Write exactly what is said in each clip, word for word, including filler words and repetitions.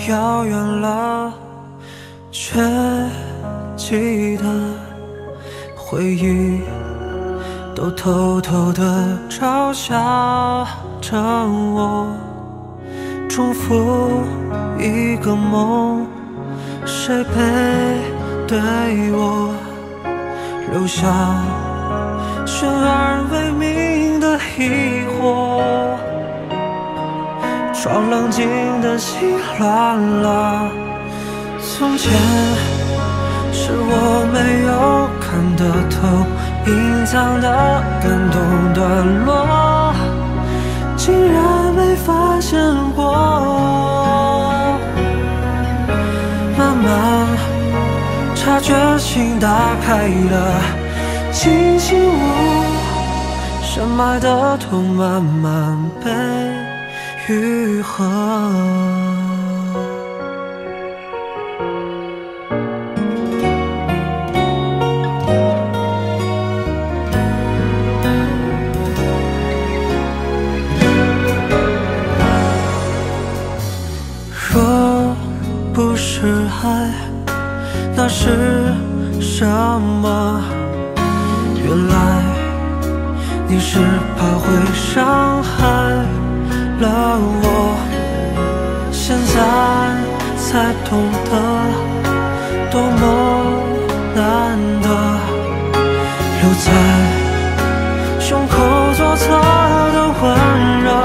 遥远了，却记得回忆都偷偷地嘲笑着我，重复一个梦，谁背对我留下悬而未明的疑惑？装冷静的心乱了，从前是我没有看得透，隐藏的感动段落，竟然没发现过。慢慢察觉心打开了，清醒悟，深埋的痛慢慢被愈合。若不是爱，那是什么？原来你是怕会伤害了我，现在才懂得多么难得，留在胸口左侧的温热，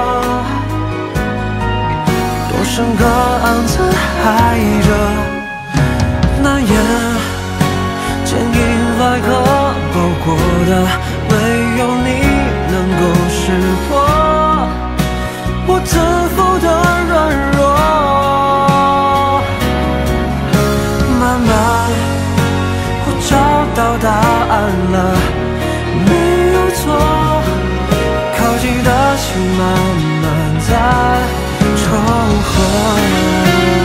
多少个暗自爱着，难言坚硬外壳包裹的，唯有你能够识破我自负的软弱。慢慢我找到答案了，没有错，靠近的心慢慢在重合。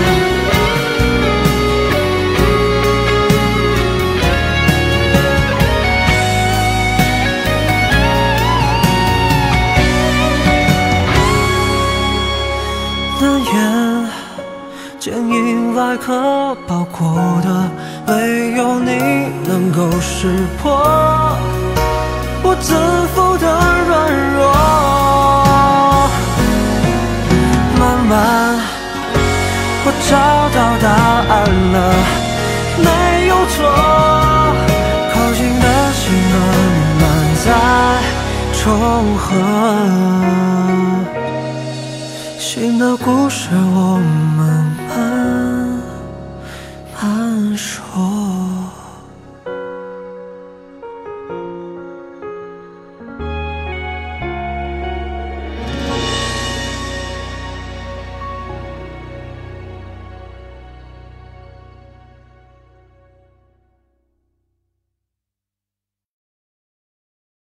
坚硬外壳包裹的，唯有你能够识破我自负的软弱。慢慢我找到答案了，没有错，靠近的心慢慢在重合。新的故事我们